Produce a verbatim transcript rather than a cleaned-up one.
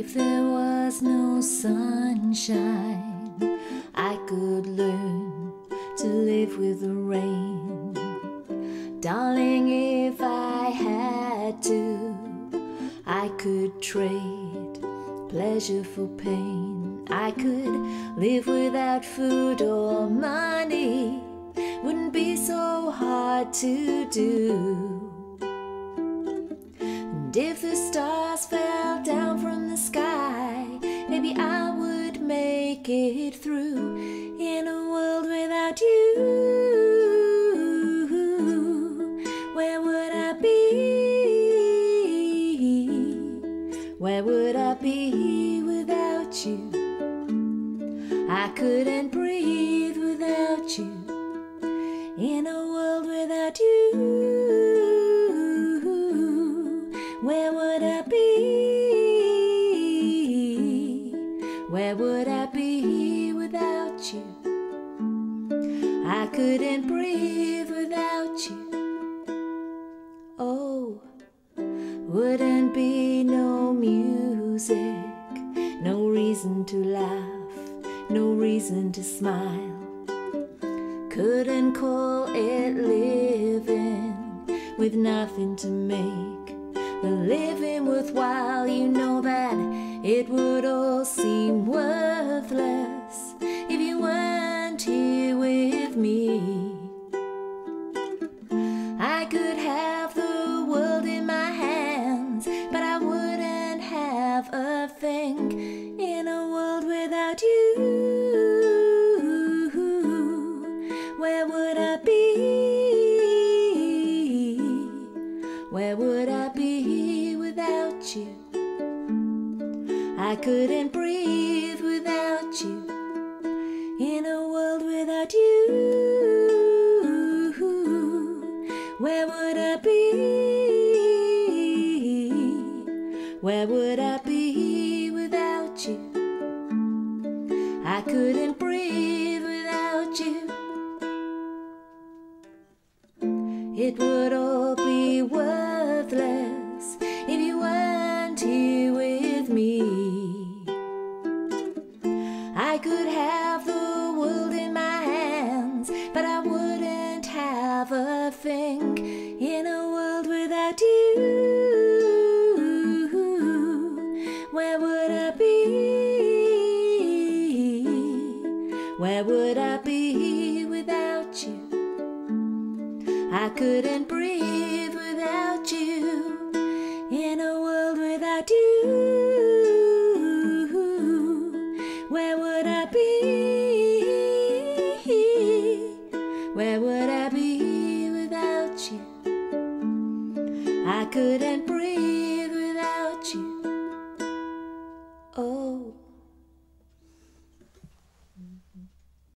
If there was no sunshine, I could learn to live with the rain. Darling, if I had to, I could trade pleasure for pain. I could live without food or money, wouldn't be so hard to do. And if the stars fell down from the sky, maybe I would make it through. In a world without you, where would I be? Where would I be without you? I couldn't breathe without you. In a world without you, where would I be? Where would I be without you? I couldn't breathe without you. Oh, wouldn't be no music, no reason to laugh, no reason to smile. Couldn't call it living with nothing to make the living worthwhile. You know that it would all seem worthless if you weren't here with me. I could have the world in my hands, but I wouldn't have a thing in a world without you. Where would I be? Where would I be without you? I couldn't breathe without you. In a world without you, where would I be? Where would I be without you? I couldn't breathe without you. It would all be worthless if you weren't here with me. I could have the world in my hands, but I wouldn't have a thing in a world without you. Where would I be? Where would I be without you? I couldn't breathe without you. In a world without you, where would I be? Where would I be without you? I couldn't breathe.